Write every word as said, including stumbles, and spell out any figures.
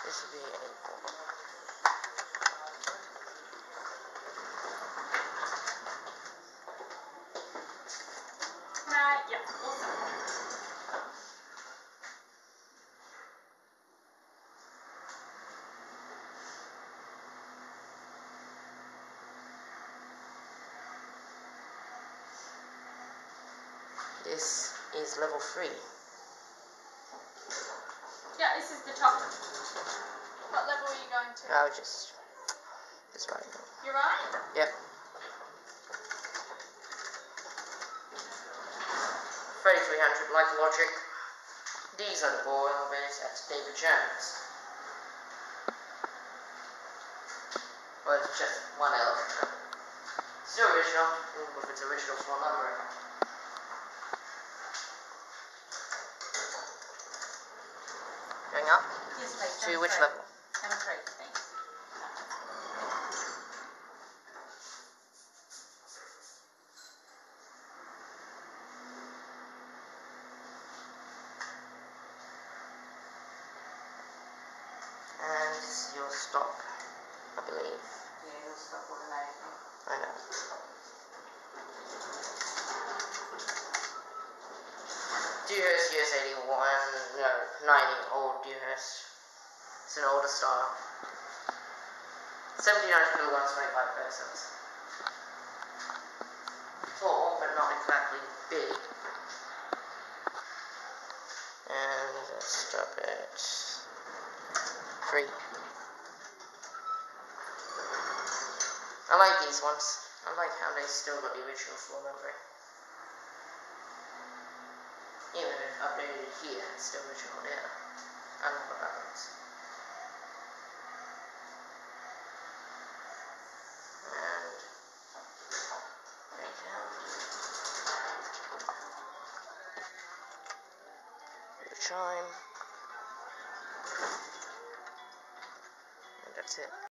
This would be eighty-four. Uh, yeah, awesome. This is level three. Yeah, this is the top. What level are you going to? I was just, just writing it. You're right? Yep. thirty-three hundred, like logic. These are the ball elevators. That's David Jones. Well, it's just one elevator. Still original, with its original floor number. Going up? Yes, please. To which level? Number three, thanks. And you'll stop, I believe. Yeah, you'll stop automatically. I know. Dewhurst U S eighty-one, no, ninety, old Dewhurst. It's an older style. seventeen hundred kilograms, twenty-five persons. Tall, but not exactly big. And let's stop at three. I like these ones. I like how they still got the original floor numbering. Even if updated here, it's still original there. I love what that means. And right down. The chime. And that's it.